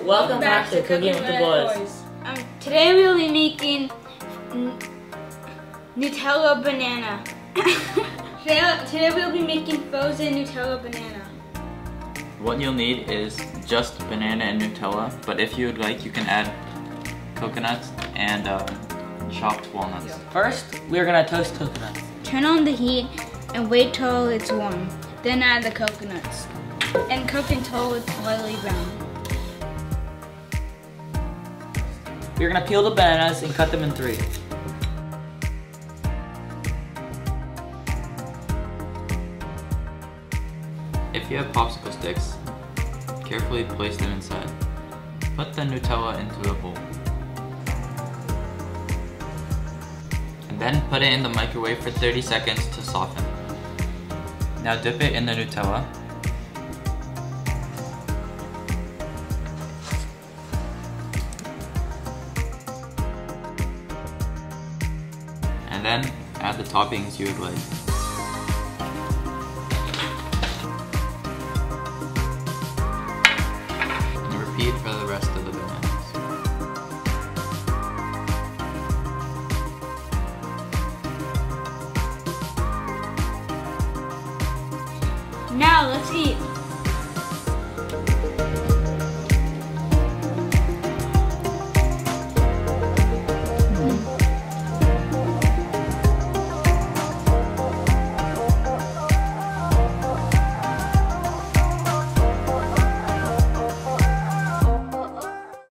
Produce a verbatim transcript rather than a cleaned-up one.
Welcome back to Cooking with the Boys. Um, today we will be making n Nutella banana. today, today we will be making frozen Nutella banana. What you'll need is just banana and Nutella, but if you would like, you can add coconuts and uh, chopped walnuts. First, we're gonna toast coconuts. Turn on the heat and wait till it's warm. Then add the coconuts and cook until it's lightly brown. We're gonna peel the bananas and cut them in three. If you have popsicle sticks, carefully place them inside. Put the Nutella into a bowl. And then put it in the microwave for thirty seconds to soften. Now dip it in the Nutella. And then add the toppings you would like. And repeat for the rest of the bananas. Now let's eat.